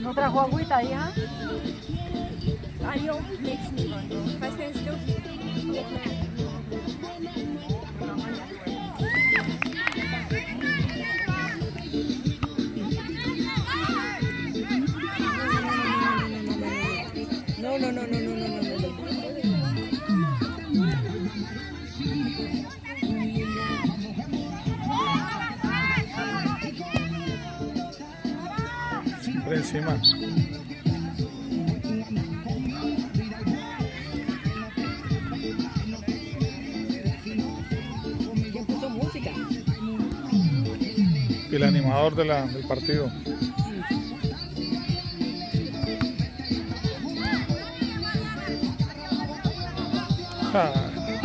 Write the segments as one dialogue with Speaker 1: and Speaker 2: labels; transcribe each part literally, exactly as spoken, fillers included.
Speaker 1: ¿No trajo agüita, hija?
Speaker 2: Ah, joh, niks niemand. Fast en stuk.
Speaker 3: No, no, no, no, no, no, no, no.
Speaker 4: Por encima.
Speaker 3: ¿Quién puso música?
Speaker 4: Y el animador de la, del partido. Ah.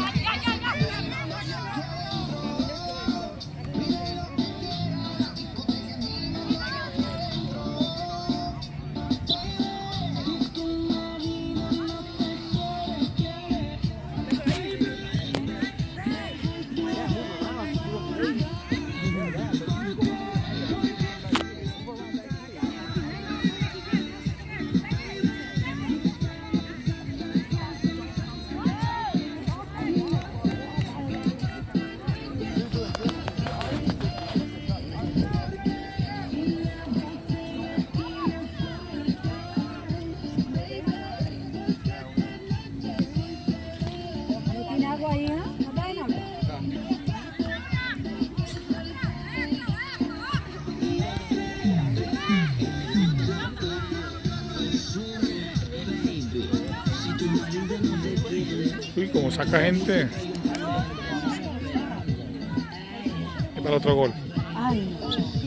Speaker 4: Uy, como saca gente. Y para otro gol.
Speaker 1: Ay.